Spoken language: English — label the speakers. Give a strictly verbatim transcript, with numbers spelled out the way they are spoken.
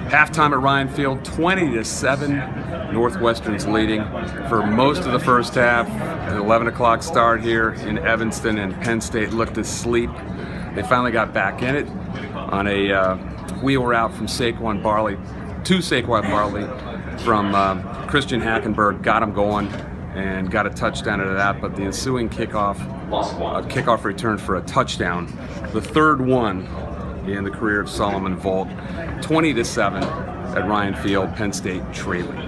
Speaker 1: Halftime at Ryan Field, twenty to seven. Northwestern's leading for most of the first half. An eleven o'clock start here in Evanston, and Penn State looked asleep. They finally got back in it on a uh, wheel route from Saquon Barley to Saquon Barley from uh, Christian Hackenberg, got him going and got a touchdown out of that. But the ensuing kickoff, a kickoff return for a touchdown, the third one in the career of Solomon Volt. twenty to seven at Ryan Field, Penn State trailing.